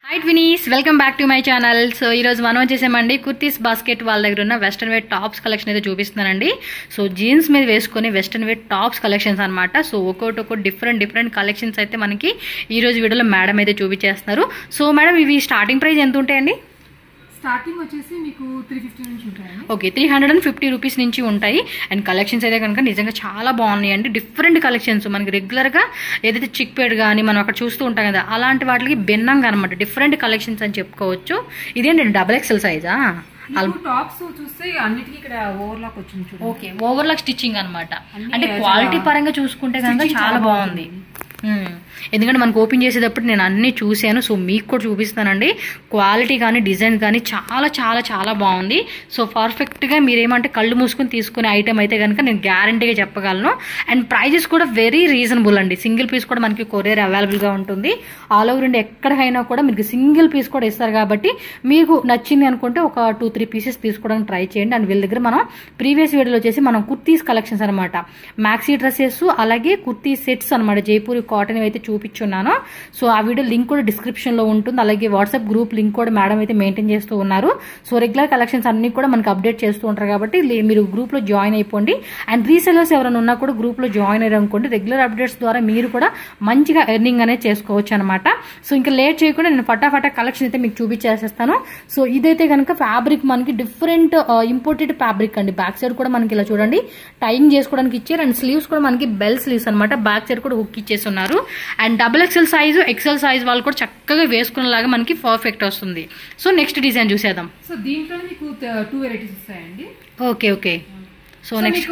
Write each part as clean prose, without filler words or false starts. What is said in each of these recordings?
Hi twinnies, welcome back to my channel. So ఈరోజు మనం వచ్చేసామండి కుర్తీస్ బాస్కెట్ వాళ్ళ దగ్గర ఉన్న వెస్టర్న్ వేర్ టాప్స్ కలెక్షన్ అయితే చూపిస్తున్నానండి. సో జీన్స్ మీద వేసుకొని వెస్టర్న్ వేర్ టాప్స్ కలెక్షన్స్ అనమాట. సో ఒక్కొక్కటి డిఫరెంట్ కలెక్షన్స్ అయితే మనకి ఈ రోజు వీడియోలో మేడం అయితే చూపించేస్తున్నారు. సో మేడం, ఇవి స్టార్టింగ్ ప్రైస్ ఎంత ఉంటాయండి? స్టార్టింగ్ వచ్చేసి మీకు 350 నుంచి ఉంటాయండి. ఓకే, 350 రూపీస్ నుంచి ఉంటాయి. అండ్ కలెక్షన్స్ అయితే కనుక నిజంగా చాలా బాగున్నాయండి. డిఫరెంట్ కలెక్షన్స్ మనకి రెగ్యులర్గా ఏదైతే చిక్ పేడ్ కానీ మనం అక్కడ చూస్తూ ఉంటాం కదా, అలాంటి వాటికి భిన్నంగా అనమాట డిఫరెంట్ కలెక్షన్స్ అని చెప్పుకోవచ్చు. ఇదేంటండి డబుల్ ఎక్సెల్ సైజా? టాప్స్ చూస్తే అన్నిటికీ ఇక్కడ ఓవర్లాక్ వచ్చింది. ఓకే, ఓవర్లాక్ స్టిచ్చింగ్ అనమాట. అంటే క్వాలిటీ పరంగా చూసుకుంటే కనుక చాలా బాగుంది. ఎందుకంటే మనకు ఓపెన్ చేసేటప్పుడు నేను అన్నీ చూశాను. సో మీకు కూడా చూపిస్తానండి. క్వాలిటీ కానీ డిజైన్ కానీ చాలా చాలా చాలా బాగుంది. సో పర్ఫెక్ట్గా మీరేమంటే కళ్ళు మూసుకొని తీసుకునే ఐటమ్ అయితే కనుక నేను గ్యారంటీగా చెప్పగలను. అండ్ ప్రైజెస్ కూడా వెరీ రీజనబుల్ అండి. సింగిల్ పీస్ కూడా మనకి కొరియర్ అవైలబుల్గా ఉంటుంది. ఆల్ ఓవర్ ఇండియా ఎక్కడికైనా కూడా మీకు సింగిల్ పీస్ కూడా ఇస్తారు. కాబట్టి మీకు నచ్చింది అనుకుంటే ఒక 2-3 పీసెస్ తీసుకోవడానికి ట్రై చేయండి. అండ్ వీళ్ళ దగ్గర మనం ప్రీవియస్ వీడియోలో వచ్చేసి మనం కుర్తీస్ కలెక్షన్స్ అనమాట, మ్యాక్సీ డ్రెస్సెస్ అలాగే కుర్తీ సెట్స్ అనమాట, జైపూరి కాటన్ అయితే చూపించున్నాను. సో ఆ వీడియో లింక్ కూడా డిస్క్రిప్షన్ లో ఉంటుంది. అలాగే వాట్సాప్ గ్రూప్ లింక్ కూడా మేడం అయితే మెయింటైన్ చేస్తూ ఉన్నారు. సో రెగ్యులర్ కలెక్షన్స్ అన్ని కూడా మనకి అప్డేట్ చేస్తూ ఉంటారు. కాబట్టి మీరు గ్రూప్ లో జాయిన్ అయిపోండి. అండ్ రీసెలర్స్ ఎవరైనా ఉన్నా కూడా గ్రూప్ లో జాయిన్ అయ్యారు అనుకోండి, రెగ్యులర్ అప్డేట్స్ ద్వారా మీరు కూడా మంచిగా ఎర్నింగ్ అనేది చేసుకోవచ్చు అనమాట. సో ఇంకా లేట్ చేయకుండా నేను ఫటాఫటా కలెక్షన్ అయితే మీకు చూపించేసేస్తాను. సో ఇదైతే కనుక ఫ్యాబ్రిక్ మనకి డిఫరెంట్ ఇంపోర్టెడ్ ఫ్యాబ్రిక్ అండి. బ్యాక్ సైడ్ కూడా మనకి ఇలా చూడండి టైయింగ్ చేసుకోవడానికి ఇచ్చారు. అండ్ స్లీవ్స్ కూడా మనకి బెల్ స్లీవ్స్ అనమాట. బ్యాక్ సైడ్ కూడా హుక్ ఇచ్చేసి ఉన్నారు. And double XL size, XL size వాళ్ళు కూడా చక్కగా వేసుకునేలాగా మనకి పర్ఫెక్ట్ వస్తుంది. సో నెక్స్ట్ డిజైన్ చూసేద్దాం. సో దీంట్లో మీకు 2 వెరైటీస్ వస్తాయండి. ఓకే. సో నెక్స్ట్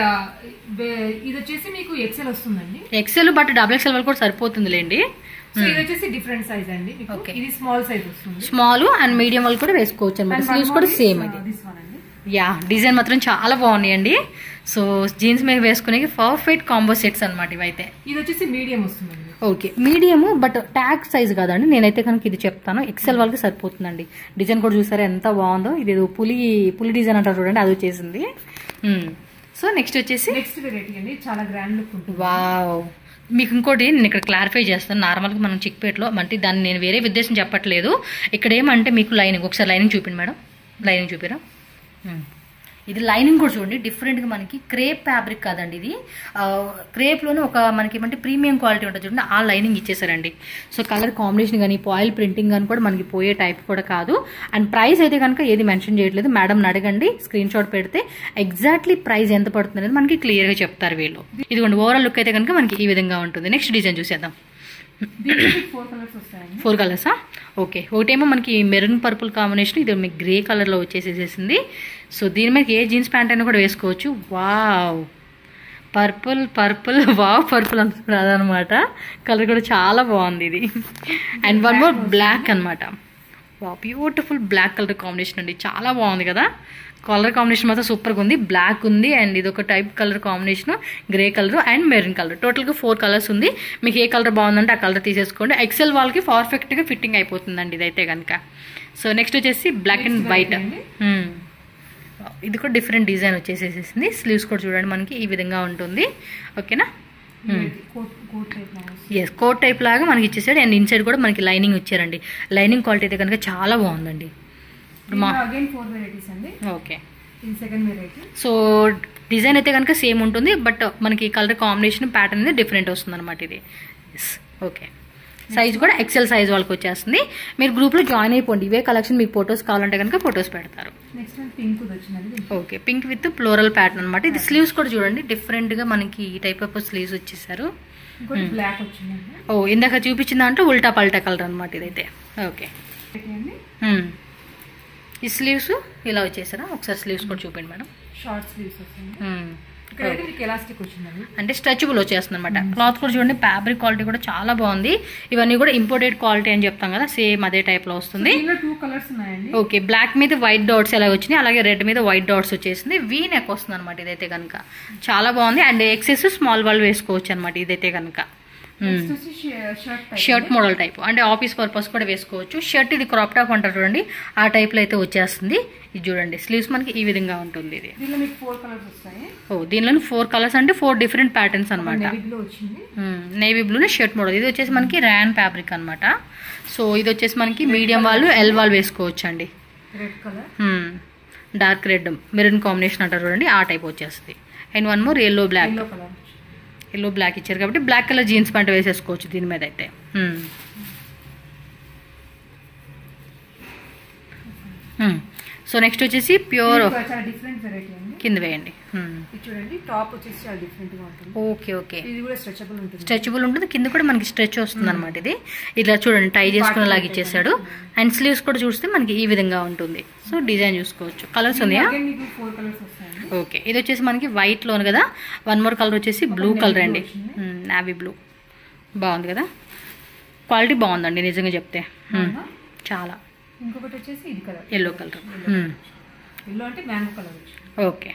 ఇది వచ్చేసి మీకు ఎక్సెల్ వస్తుందండి. ఎక్సెల్ బట్ డబుల్ ఎక్సెల్ వాళ్ళు కూడా సరిపోతుందిలేండి. సో ఇది వచ్చేసి డిఫరెంట్ సైజ్ అండి. ఓకే, ఇది స్మాల్ సైజ్ వస్తుంది. స్మాల్ అండ్ మీడియం వాళ్ళు కూడా వేసుకోవచ్చు అనమాట. స్లీవ్స్ కూడా సేమ్ ఇది. యా, డిజైన్ మాత్రం చాలా బాగున్నాయండి. సో జీన్స్ మీద వేసుకునే పర్ఫెక్ట్ కాంబో సెట్స్ అనమాట ఇవైతే. ఇది వచ్చేసి మీడియం వస్తుందండి. Okay, medium but tag size కాదండి. నేనైతే కనుక ఇది చెప్తాను, ఎక్సెల్ వాళ్ళకి సరిపోతుందండి. డిజైన్ కూడా చూసారా ఎంత బాగుందో. ఇది పులి డిజైన్ అంటారు చూడండి, అది వచ్చేసింది. సో నెక్స్ట్ వచ్చేసి నెక్స్ట్ వెరైటీ అండి, చాలా గ్రాండ్ లుక్ ఉంటుంది. వావ్, మీకు ఇంకోటి నేను ఇక్కడ క్లారిఫై చేస్తాను. నార్మల్గా మనం చిక్పేటలో అంటే దాన్ని నేను వేరే ఉద్దేశం చెప్పట్లేదు. ఇక్కడ ఏమంటే మీకు లైనింగ్, ఒకసారి లైనింగ్ చూపిండి మేడం. లైనింగ్ చూపిరా. ఇది లైనింగ్ కూడా చూడండి డిఫరెంట్గా మనకి క్రేప్ ఫ్యాబ్రిక్ కాదండి, ఇది క్రేప్లోనే ఒక మనకి ఏమంటే ప్రీమియం క్వాలిటీ ఉంటుంది చూడండి, ఆ లైనింగ్ ఇచ్చేసారండి. సో కలర్ కాంబినేషన్ కానీ పాయిల్ ప్రింటింగ్ కానీ కూడా మనకి పోయే టైప్ కూడా కాదు. అండ్ ప్రైస్ అయితే కనుక ఏది మెన్షన్ చేయట్లేదు. మేడం అడగండి, స్క్రీన్ షాట్ పెడితే ఎగ్జాక్ట్లీ ప్రైస్ ఎంత పడుతుంది అనేది మనకి క్లియర్గా చెప్తారు వీళ్ళు. ఇదిగోండి ఓవరాల్ లుక్ అయితే కనుక మనకి ఈ విధంగా ఉంటుంది. నెక్స్ట్ డిజైన్ చూసేద్దాం. 4 కలర్సా? ఓకే, ఒకటేమో మనకి మెరూన్ పర్పుల్ కాంబినేషన్, ఇది మీకు గ్రే కలర్లో వచ్చేసేసింది. సో దీని మీద ఏ జీన్స్ ప్యాంట్ అయినా కూడా వేసుకోవచ్చు. వావ్, పర్పుల్ వావ్, పర్పుల్ అంటున్నారు అదనమాట. కలర్ కూడా చాలా బాగుంది ఇది. అండ్ వన్ మోర్ బ్లాక్ అనమాట. Wow, beautiful black colour combination అండి, చాలా బాగుంది కదా. కలర్ కాంబినేషన్ మాత్రం సూపర్గా ఉంది. బ్లాక్ ఉంది అండ్ ఇది ఒక type colour combination, grey colour and maroon colour. టోటల్గా 4 కలర్స్ ఉంది. మీకు ఏ కలర్ బాగుందంటే ఆ కలర్ తీసేసుకోండి. ఎక్సెల్ వాళ్ళకి పర్ఫెక్ట్గా ఫిట్టింగ్ అయిపోతుందండి ఇదైతే కనుక. సో నెక్స్ట్ వచ్చేసి బ్లాక్ అండ్ వైట్. ఇది కూడా డిఫరెంట్ డిజైన్ వచ్చేసేసింది. స్లీవ్స్ కూడా చూడండి మనకి ఈ విధంగా ఉంటుంది. ఓకేనా? ఎస్, కోట్ టైప్ లాగా మనకి ఇచ్చేసాడు. అండ్ ఇన్సైడ్ కూడా మనకి లైనింగ్ ఇచ్చారండి. లైనింగ్ క్వాలిటీ అయితే కనుక చాలా బాగుందండి. ఓకే, సో డిజైన్ అయితే కనుక సేమ్ ఉంటుంది బట్ మనకి కలర్ కాంబినేషన్ ప్యాటర్న్ అనేది డిఫరెంట్ వస్తుంది అనమాట ఇది. ఓకే, సైజ్ కూడా ఎక్సెల్ సైజ్ వాళ్ళకి వచ్చేస్తుంది. మీరు గ్రూప్లో జాయిన్ అయిపోండి. ఇవే కలెక్షన్ మీకు ఫొటోస్ కావాలంటే కనుక ఫొటోస్ పెడతారు. Okay, pink with floral pattern అనమాట. ఇది స్లీవ్స్ కూడా చూడండి డిఫరెంట్గా మనకి ఈ టైప్ ఆఫ్ స్లీవ్స్ వచ్చేసారు. ఓ, ఇందాక చూపించిన దాంట్లో ఉల్టా పల్టా కలర్ అనమాట ఇదైతే. ఓకే, ఈ స్లీవ్స్ ఇలా వచ్చేసారా? ఒకసారి స్లీవ్స్ కూడా చూపండి మేడం. షార్ట్ స్లీవ్స్ వస్తుంది. అంటే స్ట్రెచబుల్ వచ్చేస్తుంది అనమాట. క్లాత్ కూడా చూడండి, ఫ్యాబ్రిక్ క్వాలిటీ కూడా చాలా బాగుంది. ఇవన్నీ కూడా ఇంపోర్టెడ్ క్వాలిటీ అని చెప్తాం కదా, సేమ్ అదే టైప్ లో వస్తుంది. 2 కలర్స్ ఉన్నాయండి. ఓకే, బ్లాక్ మీద వైట్ డాట్స్ ఎలా వచ్చినాయి, అలాగే రెడ్ మీద వైట్ డాట్స్ వచ్చేసింది. వీ నెక్ వస్తుంది అనమాట ఇదైతే కనుక. చాలా బాగుంది. అండ్ ఎక్సెస్ స్మాల్ వాళ్ళు వేసుకోవచ్చు అనమాట ఇదైతే కనుక. షర్ట్ మోడల్ టైప్ అంటే ఆఫీస్ పర్పస్ కూడా వేసుకోవచ్చు. షర్ట్ ఇది క్రాప్ టాప్ అంటారు చూడండి, ఆ టైప్ లో అయితే వచ్చేస్తుంది. ఇది చూడండి స్లీవ్స్ మనకి ఈ విధంగా ఉంటుంది. ఇది దీనిలో 4 కలర్స్ అంటే 4 డిఫరెంట్ ప్యాటర్న్స్ అనమాట. నేవీ బ్లూనే షర్ట్ మోడల్. ఇది వచ్చేసి మనకి ర్యాన్ ఫ్యాబ్రిక్ అనమాట. సో ఇది వచ్చేసి మనకి మీడియం వాళ్ళు ఎల్ వాళ్ళు వేసుకోవచ్చు అండి. Red colour, dark red maroon combination అంటారు చూడండి, ఆ టైప్ వచ్చేస్తుంది. And one more yellow black, yellow black ఇచ్చారు కాబట్టి బ్లాక్ కలర్ జీన్స్ ప్యాంట్ వేసేసుకోవచ్చు దీని మీద అయితే. సో నెక్స్ట్ వచ్చేసి ప్యూర్ డిఫరెంట్ వెరైటీ అండి. కింద వేయండి. చూడండి టాప్ వచ్చేసి చాలా డిఫరెంట్ గా ఉంటుంది. ఓకే ఓకే, ఇది కూడా స్ట్రెచబుల్ ఉంటుంది. స్ట్రెచబుల్ ఉంటుంది, కింద కూడా మనకి స్ట్రెచ్ వస్తుంది అనమాట. ఇది ఇట్లా చూడండి టై చేసుకునేలాగా ఇచ్చేసాడు. అండ్ స్లీవ్స్ కూడా చూస్తే మనకి ఈ విధంగా ఉంటుంది. సో డిజైన్ చూసుకోవచ్చు. కలర్స్ ఉన్నాయా? 4 కలర్స్ వస్తాయండి. ఓకే, ఇది వచ్చేసి మనకి వైట్ లోను కదా. వన్ మోర్ కలర్ వచ్చేసి బ్లూ కలర్ అండి, నావీ బ్లూ. బాగుంది కదా, క్వాలిటీ బాగుందండి నిజంగా చెప్తే చాలా. ఇంకొకటి వచ్చేసి ఇది కలర్, ఎల్లో కలర్. ఎల్లో అంటే మ్యాంగో కలర్. ఓకే,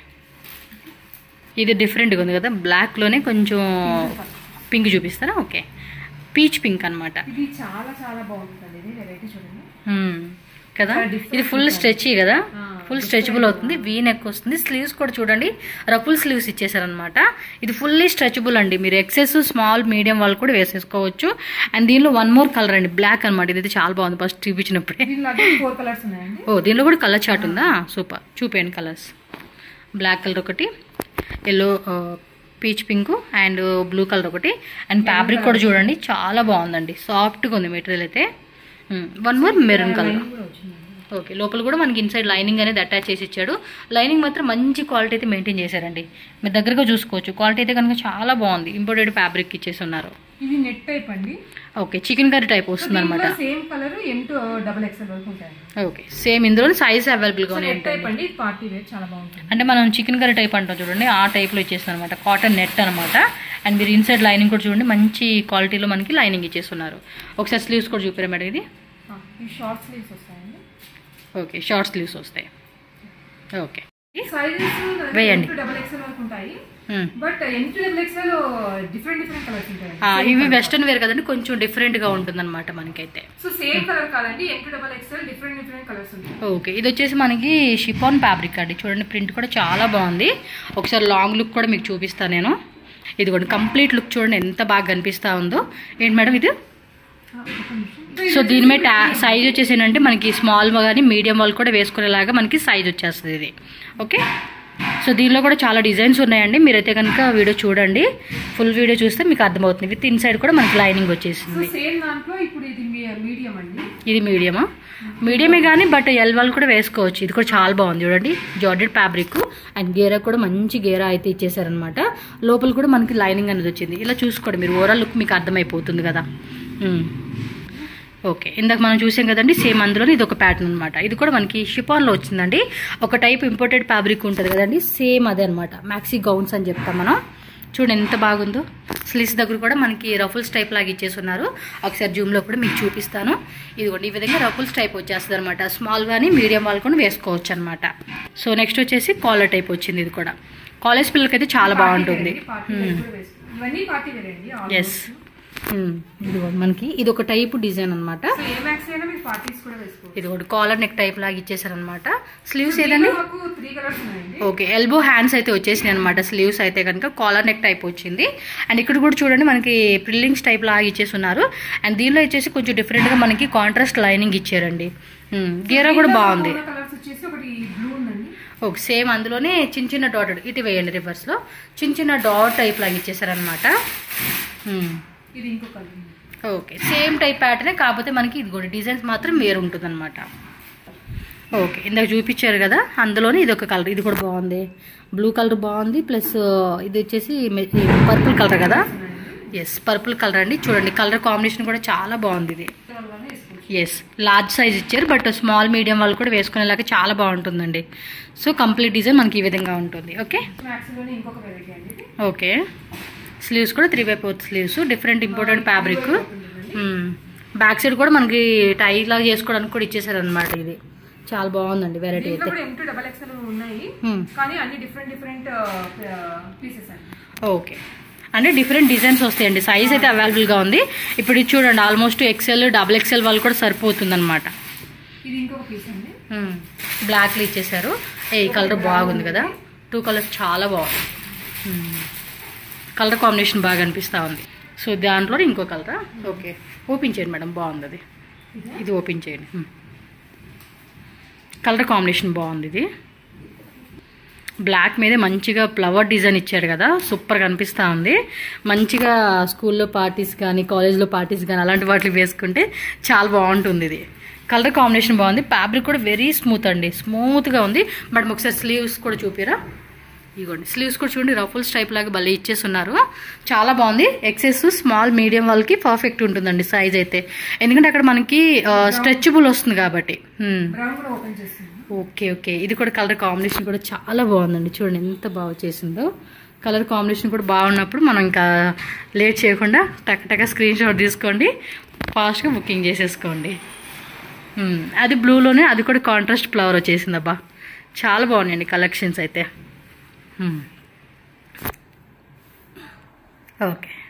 ఇది డిఫరెంట్గా ఉంది కదా, బ్లాక్లోనే కొంచెం పింక్ చూపిస్తారా? ఓకే, పీచ్ పింక్ అనమాట. ఇది చాలా చాలా బాగుంటుంది. ఇది వెరైటీ చూడండి కదా. ఇది ఫుల్ స్ట్రెచీ కదా, ఫుల్ స్ట్రెచబుల్ అవుతుంది. వీ నెక్ వస్తుంది. స్లీవ్స్ కూడా చూడండి రఫుల్ స్లీవ్స్ ఇచ్చేసారనమాట. ఇది ఫుల్లీ స్ట్రెచబుల్ అండి. మీరు ఎక్సెస్ స్మాల్ మీడియం వాళ్ళు కూడా వేసేసుకోవచ్చు. అండ్ దీనిలో వన్ మోర్ కలర్ అండి, బ్లాక్ అనమాట. ఇది చాలా బాగుంది ఫస్ట్ చూపించినప్పుడే. 4 కలర్స్ ఉన్నాయండి. ఓ దీనిలో కూడా కలర్ చార్ట్ ఉందా? సూపర్, చూపేయండి కలర్స్. బ్లాక్ కలర్ ఒకటి, yellow peach pink and blue colour ఒకటి. అండ్ ఫ్యాబ్రిక్ కూడా చూడండి చాలా బాగుందండి, సాఫ్ట్గా ఉంది మెటీరియల్ అయితే. One more maroon colour. Okay, లోపల కూడా మనకి ఇన్సైడ్ లైనింగ్ అనేది అటాచ్ చేసి ఇచ్చాడు. లైనింగ్ మాత్రం మంచి క్వాలిటీ అయితే మెయింటైన్ చేశారండి. మీరు దగ్గరగా చూసుకోవచ్చు. క్వాలిటీ అయితే కనుక చాలా బాగుంది. ఇంపోర్టెడ్ ఫ్యాబ్రిక్ ఇచ్చేసి ఉన్నారు. ఇది నెట్ టైప్ అండి. ఓకే, చికెన్ కర్రీ టైప్ వస్తుంది అనమాట. Same colour M to XXL వరకు ఉంటాయి. ఓకే, సేమ్ ఇందులో సైజ్ అవైలబుల్ గా ఉన్నాయి. పార్టీ వేర్ చాలా బాగుంటుంది. అంటే మనం చికెన్ కర్రీ టైప్ అంటాం చూడండి, ఆ టైప్ లో ఇచ్చేస్తుంది అనమాట. కాటన్ నెట్ అనమాట. అండ్ మీరు ఇన్సైడ్ లైనింగ్ కూడా చూడండి మంచి క్వాలిటీలో మనకి లైనింగ్ ఇచ్చేస్తున్నారు. ఒకసారి స్లీవ్స్ కూడా చూపారా మేడం? ఇది షార్ట్ స్లీవ్స్ వస్తాయండి. ఓకే, షార్ట్ స్లీవ్స్ వస్తాయి. ఓకే, సైజెస్ వేయండి. XXL వరకు ఉంటాయి. But M to XXL different colours ఉంటాయి. ఇవి వెస్టర్న్ వేర్ కదండి, కొంచెం డిఫరెంట్ గా ఉంటుంది అనమాట మనకైతే. సో సేమ్ కలర్ కాదండి, M to XXL different colours ఉంటాయి. ఓకే, ఇది వచ్చేసి మనకి షిఫాన్ ఫ్యాబ్రిక్ అండి. చూడండి ప్రింట్ కూడా చాలా బాగుంది. ఒకసారి లాంగ్ లుక్ కూడా మీకు చూపిస్తాను నేను. ఇది కూడా కంప్లీట్ లుక్ చూడండి ఎంత బాగా కనిపిస్తా ఉందో. ఏంటి మేడం ఇది? సో దీని మీద సైజ్ వచ్చేసి ఏంటంటే మనకి స్మాల్ కానీ మీడియం వాళ్ళు కూడా వేసుకునేలాగా మనకి సైజ్ వచ్చేస్తుంది ఇది. ఓకే, సో దీనిలో కూడా చాలా డిజైన్స్ ఉన్నాయండి. మీరైతే కనుక వీడియో చూడండి, ఫుల్ వీడియో చూస్తే మీకు అర్థమవుతుంది. విత్ ఇన్సైడ్ కూడా మనకి లైనింగ్ వచ్చేసింది. ఇది మీడియమా? మీడియమే కానీ బట్ ఎల్ వాళ్ళు కూడా వేసుకోవచ్చు. ఇది కూడా చాలా బాగుంది చూడండి, జార్జెట్ ఫ్యాబ్రిక్. అండ్ గేరా కూడా మంచి గేరా అయితే ఇచ్చేసారనమాట. లోపల కూడా మనకి లైనింగ్ అనేది వచ్చింది. ఇలా చూసుకోండి మీరు, ఓవరాల్ లుక్ మీకు అర్థమైపోతుంది కదా. ఓకే, ఇందాక మనం చూసాం కదండి, సేమ్ అందులోనే ఇది ఒక ప్యాటర్న్ అనమాట. ఇది కూడా మనకి షిఫాన్లో వచ్చిందండి. ఒక టైప్ ఇంపోర్టెడ్ ఫ్యాబ్రిక్ ఉంటుంది కదండి, సేమ్ అదే అనమాట. మ్యాక్సీ గౌన్స్ అని చెప్తాం మనం. చూడండి ఎంత బాగుందో. స్లీవ్స్ దగ్గర కూడా మనకి రఫుల్స్ టైప్ లాగా ఇచ్చేస్తున్నారు. ఒకసారి జూమ్లో కూడా మీకు చూపిస్తాను. ఇదిగోండి ఈ విధంగా రఫుల్స్ టైప్ వచ్చేస్తుంది అనమాట. స్మాల్ కానీ మీడియం వాళ్ళు కూడా వేసుకోవచ్చు అనమాట. సో నెక్స్ట్ వచ్చేసి కాలర్ టైప్ వచ్చింది. ఇది కూడా కాలేజ్ పిల్లలకైతే చాలా బాగుంటుంది. ఎస్, ఇదిగో మనకి ఇది ఒక టైప్ డిజైన్ అనమాట. ఇది ఒకటి కాలర్ నెక్ టైప్ లాగా ఇచ్చేసారనమాట. స్లీవ్స్ ఏదండి? ఓకే, ఎల్బో హ్యాండ్స్ అయితే వచ్చేసినాయి అనమాట. స్లీవ్స్ అయితే కనుక కాలర్ నెక్ టైప్ వచ్చింది. అండ్ ఇక్కడ కూడా చూడండి మనకి ప్రిల్లింగ్స్ టైప్ లాగా ఇచ్చేస్తున్నారు. అండ్ దీనిలో వచ్చేసి కొంచెం డిఫరెంట్ గా మనకి కాంట్రాస్ట్ లైనింగ్ ఇచ్చారండి. గేరా కూడా బాగుంది. ఓకే, సేమ్ అందులోనే చిన్న చిన్న డాట్ ఇటు వేయండి. రివర్స్ లో చిన్న డాట్ టైప్ లాగా ఇచ్చేసారనమాట. ఓకే, సేమ్ టైప్ ప్యాటర్నే, కాకపోతే మనకి ఇది కూడా డిజైన్స్ మాత్రం వేరు ఉంటుంది అనమాట. ఓకే, ఇందాక చూపించారు కదా, అందులోనే ఇది ఒక కలర్. ఇది కూడా బాగుంది, బ్లూ కలర్ బాగుంది. ప్లస్ ఇది వచ్చేసి పర్పుల్ కలర్ కదా. ఎస్, పర్పుల్ కలర్ అండి. చూడండి కలర్ కాంబినేషన్ కూడా చాలా బాగుంది. ఇది ఎస్, లార్జ్ సైజ్ ఇచ్చారు బట్ స్మాల్ మీడియం వాళ్ళు కూడా వేసుకునేలాగా చాలా బాగుంటుందండి. సో కంప్లీట్ డిజైన్ మనకి ఈ విధంగా ఉంటుంది. ఓకే ఓకే, స్లీవ్స్ కూడా 3/4 sleeves, different imported fabric. Back side కూడా మనకి టై లాగా చేసుకోవడానికి కూడా ఇచ్చేసారు అనమాట. ఇది చాలా బాగుందండి వెరైటీ అయితే. ఓకే, అంటే డిఫరెంట్ డిజైన్స్ వస్తాయండి. సైజ్ అయితే అవైలబుల్గా ఉంది. ఇప్పుడు ఇది చూడండి ఆల్మోస్ట్ XL, XXL వాళ్ళు కూడా సరిపోతుంది అనమాట. బ్లాక్లో ఇచ్చేసారు. ఈ కలర్ బాగుంది కదా, 2 కలర్స్ చాలా బాగుంది. కలర్ కాంబినేషన్ బాగా అనిపిస్తూ ఉంది. సో దాంట్లో ఇంకో కలరా? ఓకే, ఓపెన్ చేయండి మేడం, బాగుంది అది. ఇది ఓపెన్ చేయండి. కలర్ కాంబినేషన్ బాగుంది. ఇది బ్లాక్ మీదే మంచిగా ఫ్లవర్ డిజైన్ ఇచ్చారు కదా, సూపర్గా అనిపిస్తూ ఉంది. మంచిగా స్కూల్లో పార్టీస్ కానీ కాలేజ్లో పార్టీస్ కానీ అలాంటి వాటికి వేసుకుంటే చాలా బాగుంటుంది. ఇది కలర్ కాంబినేషన్ బాగుంది. ఫ్యాబ్రిక్ కూడా వెరీ స్మూత్ అండి, స్మూత్గా ఉంది. బట్ ఒకసారి స్లీవ్స్ కూడా చూపిరా. ఇదిగోండి స్లీవ్స్ కూడా చూడండి, రఫుల్స్ టైప్ లాగా భలే ఇచ్చేస్తున్నారు. చాలా బాగుంది. ఎక్సెస్ స్మాల్ మీడియం వాళ్ళకి పర్ఫెక్ట్ ఉంటుందండి సైజ్ అయితే, ఎందుకంటే అక్కడ మనకి స్ట్రెచబుల్ వస్తుంది కాబట్టి. Okay okay. ఇది కూడా కలర్ కాంబినేషన్ కూడా చాలా బాగుందండి. చూడండి ఎంత బాగా చేసిందో. కలర్ కాంబినేషన్ కూడా బాగున్నప్పుడు మనం ఇంకా లేట్ చేయకుండా టక్ స్క్రీన్ షాట్ తీసుకోండి, ఫాస్ట్గా బుకింగ్ చేసేసుకోండి. అది బ్లూలోనే అది కూడా కాంట్రాస్ట్ ఫ్లవర్ వచ్చేసింది. అబ్బా చాలా బాగున్నాయండి కలెక్షన్స్ అయితే. ఓకే.